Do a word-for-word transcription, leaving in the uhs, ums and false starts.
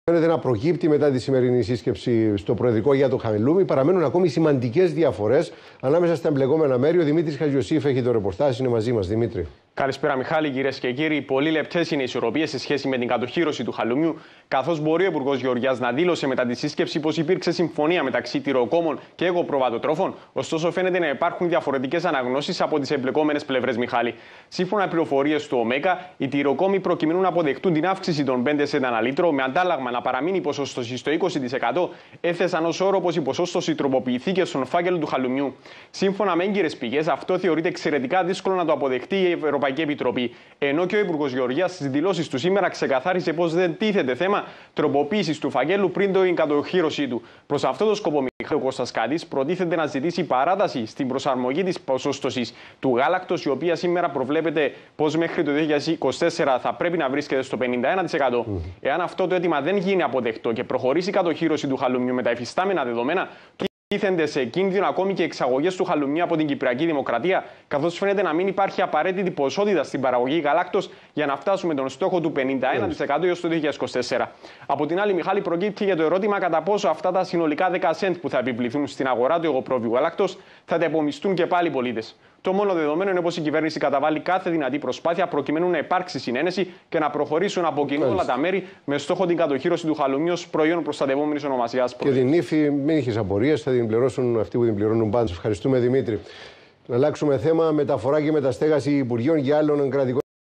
Φαίνεται να προκύπτει μετά τη σημερινή σύσκεψη στο Προεδρικό για το Χαλούμι. Παραμένουν ακόμη σημαντικές διαφορές ανάμεσα στα εμπλεκόμενα μέρη. Ο Δημήτρης Χατζιωσήφ έχει το ρεπορτάζ, είναι μαζί μας. Δημήτρη. Καλησπέρα, Μιχάλη, κυρίες και κύριοι. Πολύ λεπτές είναι οι ισορροπίες σε σχέση με την κατοχύρωση του Χαλουμιού, καθώς μπορεί ο Υπουργός Γεωργίας να δήλωσε μετά τη σύσκεψη πως υπήρξε συμφωνία μεταξύ τυροκόμων και εγωπροβατοτρόφων. Ωστόσο, φαίνεται να υπάρχουν διαφορετικές αναγνώσεις από τις εμπλεκόμενες πλευρές, Μιχάλη. Σύμφωνα με πληροφορίες του ΟΜΕΚΑ, οι τυροκόμοι προκειμένου να αποδεχτούν την αύξηση των πέντε σεντ ανά λίτρο με αντάλλαγμα να παραμείνει η ποσόστοση στο είκοσι τοις εκατό, έθεσαν ως όρο πως η ποσόστοση τροποποιηθεί και στον φάκελο του Χαλουμιού. Σύμφωνα με έγκυρες πηγές, αυτό θεωρείται εξαιρετικά δύσκολο να το αποδεχτεί η Ευρωπαϊκή Επιτροπή. Ενώ και ο Υπουργός Γεωργίας στις δηλώσεις του σήμερα ξεκαθάρισε πως δεν τίθεται θέμα τροποποίησης του φακέλου πριν την κατοχύρωσή του. Προς αυτό το σκοπό, ο Κώστας Κάτης προτίθεται να ζητήσει παράταση στην προσαρμογή της ποσόστοσης του γάλακτος, η οποία σήμερα προβλέπεται πως μέχρι το δύο χιλιάδες είκοσι τέσσερα θα πρέπει να βρίσκεται στο πενήντα ένα τοις εκατό. Mm. Εάν αυτό το αίτημα δεν γίνει αποδεκτό και προχωρήσει η κατοχύρωση του Χαλουμιού με τα υφιστάμενα δεδομένα, τίθενται σε κίνδυνο ακόμη και εξαγωγές του Χαλουμιού από την Κυπριακή Δημοκρατία, καθώς φαίνεται να μην υπάρχει απαραίτητη ποσότητα στην παραγωγή γαλάκτος για να φτάσουμε τον στόχο του πενήντα ένα τοις εκατό έως το δύο χιλιάδες είκοσι τέσσερα. Από την άλλη, Μιχάλη, προκύπτει για το ερώτημα κατά πόσο αυτά τα συνολικά δέκα σεντ που θα επιβληθούν στην αγορά του εγωπρόβιου γαλάκτος θα τα υπομισθούν και πάλι οι πολίτες. Το μόνο δεδομένο είναι πως η κυβέρνηση καταβάλει κάθε δυνατή προσπάθεια προκειμένου να υπάρξει συνένεση και να προχωρήσουν από κοινού όλα τα μέρη με στόχο την κατοχύρωση του Χαλουμιού ως προϊόν προστατευόμενης ονομασίας. Και την ύφη, μην είχε απορίες, θα την πληρώσουν αυτοί που την πληρώνουν πάντως. Ευχαριστούμε, Δημήτρη. Να αλλάξουμε θέμα. Μεταφορά και μεταστέγαση υπουργείων για άλλων κρατικών.